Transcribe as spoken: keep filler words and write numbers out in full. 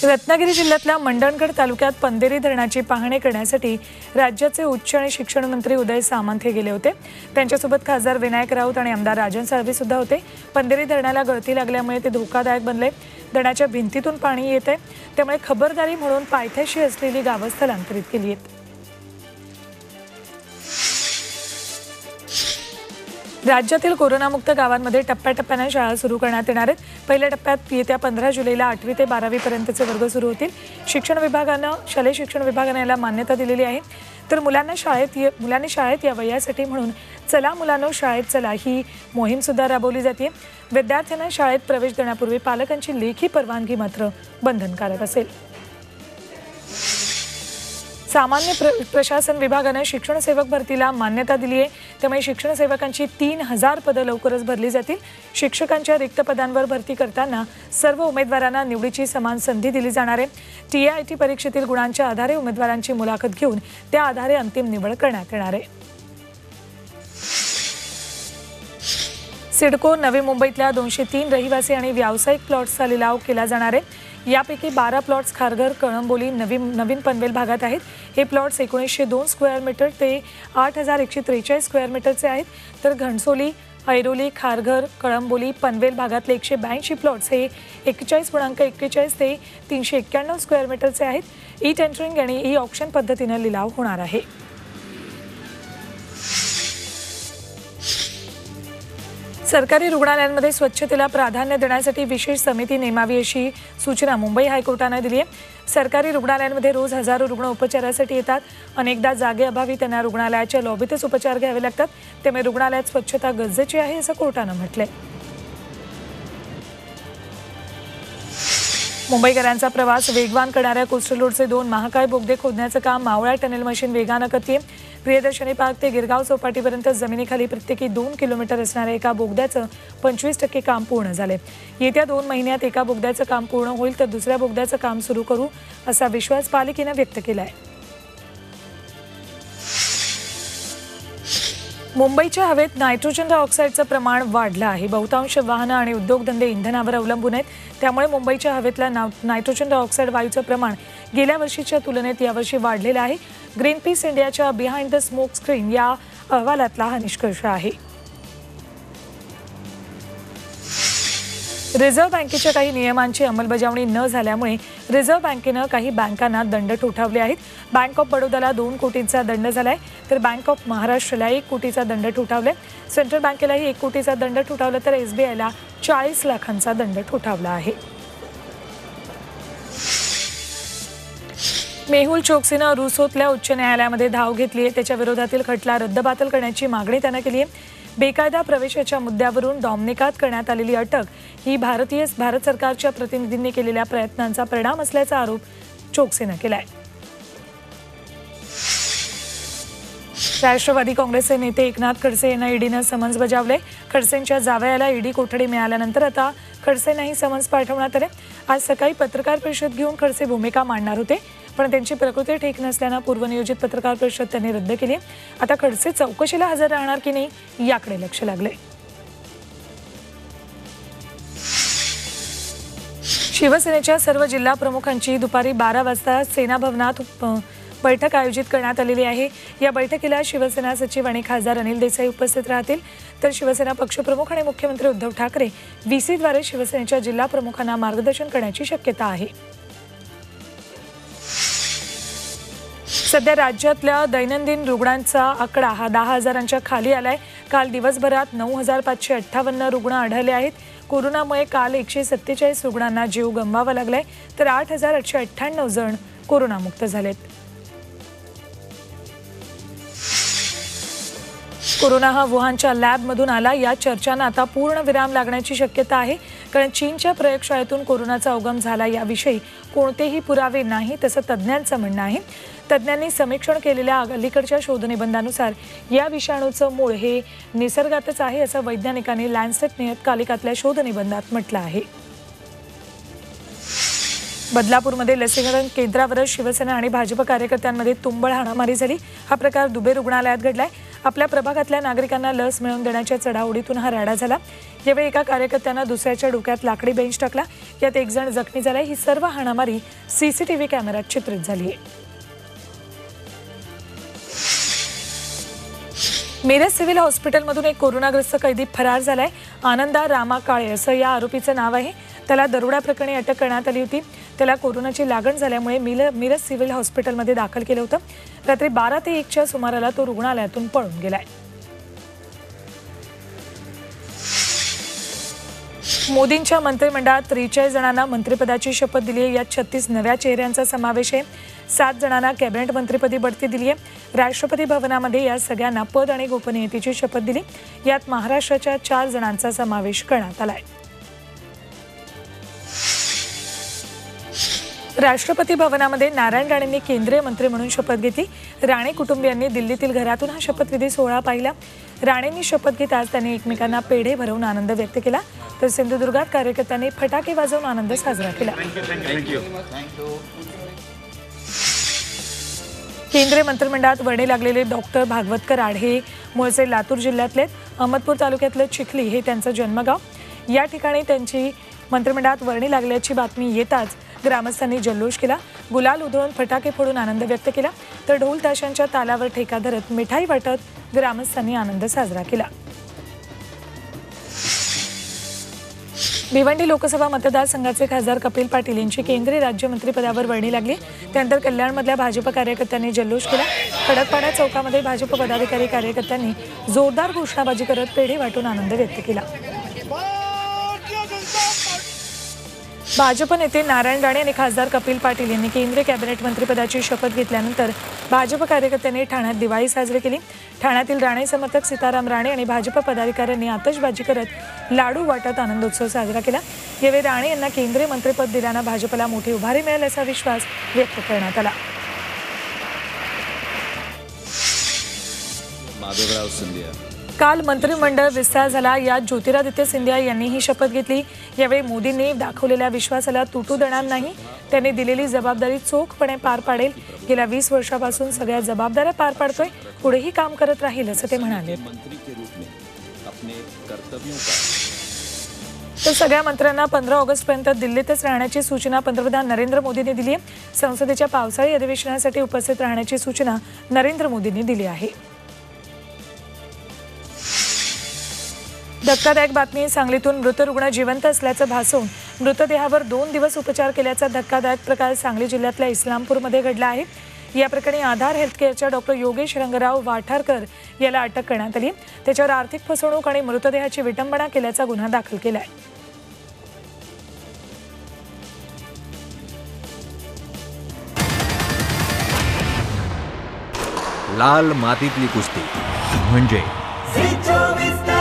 रत्नागिरी जिल्ह्यातल्या मंडणगड तालुक्यात पंदेरी धरणाची पाहणी करण्यासाठी राज्याचे उच्च आणि शिक्षण मंत्री उदय सामंत हे गेले होते। त्यांच्यासोबत खासदार विनायक राऊत आणि आमदार राजन साळवी सुद्धा होते। पंदेरी धरणाला गळती लागल्यामुळे ते धोकादायक बनले। धरणाच्या भिंतीतून पाणी येते, त्यामुळे खबरदारी म्हणून पायथ्याशी असलेली गावं स्थलांतरित केली आहेत। राज्यातील कोरोनामुक्त गावांमध्ये टप्प्याटप्प्याने शाळा सुरू करण्यात येणार आहेत। पहिल्या टप्प्यात येत्या पंधरा जुलैला आठवी ते बारावी पर्यंतचे वर्ग सुरू होतील। शिक्षण विभागाने शालेय शिक्षण विभागाने याला मान्यता दिलेली आहे। तर मुलांना शाळेत मुलांनी शाळेत यावं यासाठी म्हणून चला मुलांनो शाळेत चला ही मोहीम सुद्धा राबवली जाते। विद्यार्थ्यांना शाळेत प्रवेश देण्यापूर्वी पालकांची लेखी परवानगी मात्र बंधनकारक असेल। सामान्य प्र, प्रशासन विभागाने शिक्षण सेवक भरतीला मान्यता दिली आहे, त्यामुळे शिक्षण सेवकांची तीन हजार पदं लवकरच भरली जातील। शिक्षकांच्या रिक्त पदांवर भरती करताना सर्व उमेदवारांना निवडीची समान संधी दिली जाणार आहे। टी ए आय टी परीक्षेतील गुणांच्या आधारे उमेदवारांची मुलाखत घेऊन त्या आधारे अंतिम निवड करण्यात येणार आहे। सिडको नवी मुंबईतल्या दोनशे तीन रहिवासी आणि व्यावसायिक प्लॉट्सचा लिलाव केला जाणार आहे। यापैकी बारा प्लॉट्स खारघर, कळंबोली, नवी नवीन पनवेल भागात आहेत। हे प्लॉट्स एकोणीसशे दोन स्क्वेअर मीटर ते आठ हजार एकशे त्रेचाळीस स्क्वेअर मीटरचे आहेत। तर घणसोली, ऐरोली, खारघर, कळंबोली, पनवेल भागातले एकशे ब्याऐंशी प्लॉट्स हे एक्केचाळीस पूर्णांक एक्केचाळीस ते तीनशे एक्क्याण्णव स्क्वेअर मीटरचे आहेत। ई टेंडरिंग आणि ई ऑक्शन पद्धतीने लिलाव होणार आहे। सरकारी रुग्णालयांमध्ये स्वच्छतेला प्राधान्य देण्यासाठी विशेष समिती नेमावी अशी सूचना मुंबई हायकोर्टाने दिली आहे। सरकारी रुग्णालयांमध्ये रोज हजारो रुग्ण उपचारासाठी येतात। अनेकदा जागेअभावी त्यांना रुग्णालयाच्या लॉबीतच उपचार घ्यावे लागतात, त्यामुळे रुग्णालयात स्वच्छता गरजेची आहे असं कोर्टाने म्हटलंय। मुंबईकरांचा प्रवास वेगवान करणाऱ्या कोस्टल रोडचे दोन महाकाय बोगदे खोदण्याचं काम मावळा टनेल मशीन वेगानं करते। प्रियदर्शनी पार्क ते गिरगाव चौपाटीपर्यंत जमिनीखाली प्रत्येकी दोन किलोमीटर असणाऱ्या एका बोगद्याचं पंचवीस टक्के काम पूर्ण झाले। येत्या दोन महिन्यात एका बोगद्याचं काम पूर्ण होईल, तर दुसऱ्या बोगद्याचं काम सुरू करू असा विश्वास पालिकेने व्यक्त केलाय। मुंबईच्या हवेत नायट्रोजन डायऑक्साईडचं प्रमाण वाढलं आहे। बहुतांश वाहनं आणि उद्योगधंदे इंधनावर अवलंबून आहेत, त्यामुळे मुंबईच्या हवेतल्या नायट्रोजन डायऑक्साईड वायूचं प्रमाण गेल्या वर्षीच्या तुलनेत यावर्षी वाढलेलं आहे। ग्रीन पीस इंडियाच्या बिहाइंड द स्मोक स्क्रीन या अहवालातला हा निष्कर्ष आहे। रिझर्व्ह बँकेच्या काही नियमांची अंमलबजावणी न झाल्यामुळे रिझर्व्ह बँकेनं काही बँकांना दंड ठोठावले आहेत। बँक ऑफ बडोदाला दोन कोटींचा दंड झालाय, तर बँक ऑफ महाराष्ट्रला एक कोटीचा दंड ठोठावलाय। सेंट्रल बँकेलाही एक कोटीचा दंड ठोठावला, तर एसबीआयला चाळीस लाखांचा दंड ठोठावला आहे। मेहुल चोक्सीनं रुसोतल्या उच्च न्यायालयामध्ये धाव घेतली आहे। त्याच्या विरोधातील खटला रद्दबातल करण्याची मागणी त्यानं केली आहे। बेकायदा प्रवेशाच्या मुद्द्यावरून डॉमनिकात करण्यात आलेली अटक ही भारतीय भारत सरकारच्या प्रतिनिधींनी केलेल्या प्रयत्नांचा परिणाम असल्याचा आरोप चोक्सीनं केलाय। राष्ट्रवादी काँग्रेसचे नेते एकनाथ खडसे यांना ईडीनं समन्स बजावले। खडसेंच्या जावयाला ईडी कोठडी मिळाल्यानंतर आता खडसेंनाही समन्स पाठवण्यात आले। आज सकाळी पत्रकार परिषद घेऊन खडसे भूमिका मांडणार होते, पण त्यांची प्रकृती ठीक नसल्यानं पूर्वनियोजित पत्रकार परिषद त्यांनी रद्द केली। आता खडसे चौकशीला हजर राहणार की नाही याकडे लक्ष लागले। शिवसेनेच्या सर्व जिल्हा प्रमुखांची दुपारी बारा वाजता सेना भवनात बैठक आयोजित करण्यात आलेली आहे। या बैठकीला शिवसेना सचिव आणि खासदार अनिल देसाई उपस्थित राहतील, तर शिवसेना पक्षप्रमुख आणि मुख्यमंत्री उद्धव ठाकरे व्हीसीद्वारे शिवसेनेच्या जिल्हा प्रमुखांना मार्गदर्शन करण्याची शक्यता आहे। सध्या राज्यातल्या दैनंदिन रुग्णांचा आकडा हा दहा हजारांच्या खाली आलाय। काल दिवसभरात नऊ हजार पाचशे अठ्ठावन्न रुग्ण आढळले आहेत। कोरोनामुळे काल एकशे सत्तेचाळीस रुग्णांना जीव गमवावा लागलाय, तर आठ हजार आठशे अठ्ठ्याण्णव जण कोरोनामुक्त झालेत। कोरोना हा वुहानच्या लॅबमधून आला या चर्चांना आता पूर्ण विराम लागण्याची शक्यता आहे, कारण चीनच्या प्रयोगशाळेतून कोरोनाचा उगम झाला याविषयी कोणतेही पुरावे नाही तसं तज्ज्ञांचं म्हणणं आहे। तज्ज्ञांनी समीक्षण केलेल्या अलीकडच्या शोधनिबंधानुसार या विषाणूचं मूळ हे निसर्गातच आहे असं वैज्ञानिकांनी लॅन्सेट नियतकालिकातल्या शोधनिबंधात म्हटलं आहे। बदलापूरमध्ये लसीकरण केंद्रावरच शिवसेना आणि भाजप कार्यकर्त्यांमध्ये तुंबळ हाणामारी झाली। हा प्रकार दुबे रुग्णालयात घडलाय। आपल्या प्रभागातल्या नागरिकांना लस मिळवून देण्याच्या चढाओढीतून हा राडा झाला। यावेळी एका कार्यकर्त्यानं दुसऱ्याच्या डोक्यात लाकडी बेंच टाकला। यात एक जण जखमी झाला। ही सर्व हाणामारी सीसीटीव्ही कॅमेऱ्यात चित्रित झाली आहे। मिरज सिव्हिल हॉस्पिटलमधून एक कोरोनाग्रस्त कैदी फरार झालाय। आनंदा रामा काळे असं या आरोपीचं नाव आहे। त्याला दरोडा प्रकरणी अटक करण्यात आली होती। त्याला कोरोनाची लागण झाल्यामुळे मिरज सिव्हिल हॉस्पिटलमध्ये दाखल केलं होतं। रात्री बारा ते एकच्या सुमाराला तो रुग्णालयातून पळून गेलाय। मोदींच्या मंत्रिमंडळात त्रेचाळीस जणांना मंत्रिपदाची शपथ दिली आहे। यात छत्तीस नव्या चेहऱ्यांचा समावेश आहे। सात जणांना कॅबिनेट मंत्रिपदी बढती दिली आहे। राष्ट्रपती भवनामध्ये या सगळ्यांना पद आणि गोपनीयतेची शपथ दिली। यात महाराष्ट्राच्या चार जणांचा समावेश करण्यात आलाय। राष्ट्रपती भवनामध्ये नारायण राणेंनी केंद्रीय मंत्री म्हणून शपथ घेतली। राणे कुटुंबियांनी दिल्लीतील घरातून हा शपथविधी सोहळा पाहिला। राणेंनी शपथ घेताच त्यांनी एकमेकांना पेढे भरवून आनंद व्यक्त केला, तर सिंधुदुर्गात कार्यकर्त्यांनी फटाके वाजवून आनंद साजरा केला। केंद्रीय मंत्रिमंडळात वर्णी लागलेले डॉक्टर भागवत कराड हे मूळचे लातूर जिल्ह्यातले अहमदपूर तालुक्यातले चिखली हे त्यांचं जन्मगाव। या ठिकाणी त्यांची मंत्रिमंडळात वर्णी लागल्याची बातमी येताच ग्रामस्थांनी जल्लोष केला। गुलाल उधळून फटाके फोडून आनंद व्यक्त केला, तर ढोल ताशांच्या तालावर ठेका धरत मिठाई वाटत ग्रामस्थांनी आनंद साजरा केला। भिवंडी लोकसभा मतदारसंघाचे खासदार कपिल पाटील यांची केंद्रीय राज्यमंत्रीपदावर वर्णी लागली। त्यानंतर कल्याणमधल्या भाजप कार्यकर्त्यांनी जल्लोष केला। खडकपाडा चौकामध्ये भाजप पदाधिकारी कार्यकर्त्यांनी जोरदार घोषणाबाजी करत पेढे वाटून आनंद व्यक्त केला। भाजप नेते नारायण राणे आणि खासदार कपिल पाटील यांनी केंद्रीय कॅबिनेट मंत्रिपदाची शपथ घेतल्यानंतर भाजप कार्यकर्त्यांनी ठाण्यात दिवाळी साजरी केली। ठाण्यातील राणे समर्थक सीताराम राणे आणि भाजप पदाधिकाऱ्यांनी आतषबाजी करत लाडू वाटत आनंदोत्सव साजरा केला। यावेळी राणे यांना केंद्रीय मंत्रिपद दिल्यानं भाजपला मोठी उभारी मिळेल असा विश्वास व्यक्त करण्यात आला। काल मंत्रिमंडळ विस्तार झाला। यात ज्योतिरादित्य सिंधिया यांनी ही शपथ घेतली। यावेळी मोदींनी दाखवलेल्या विश्वासाला तुटू देणार नाही, त्यांनी दिलेली जबाबदारी चोखपणे पार पाडेल। गेल्या वीस वर्षापासून सगळ्या जबाबदाऱ्या पार पाडतोय, पुढेही काम करत राहील असं ते म्हणाले। तर सगळ्या मंत्र्यांना पंधरा ऑगस्ट पर्यंत दिल्लीतच राहण्याची सूचना पंतप्रधान नरेंद्र मोदींनी दिली आहे। संसदेच्या पावसाळी अधिवेशनासाठी उपस्थित राहण्याची सूचना नरेंद्र मोदींनी दिली आहे। धक्कादायक बातमी। सांगलीतून मृत रुग्ण जिवंत असल्याचं भासवून मृतदेहावर दोन दिवस उपचार केल्याचा धक्कादायक प्रकार सांगली जिल्ह्यातल्या इस्लामपूरमध्ये घडला आहे। या प्रकरणी आधार हेल्थकेअरच्या डॉक्टर योगेश रंगराव वाठारकर याला अटक करण्यात आली। त्याच्यावर आर्थिक फसवणूक आणि मृतदेहाची विटंबना केल्याचा गुन्हा दाखल केलाय। लाल मातीतली कुस्ती म्हणजे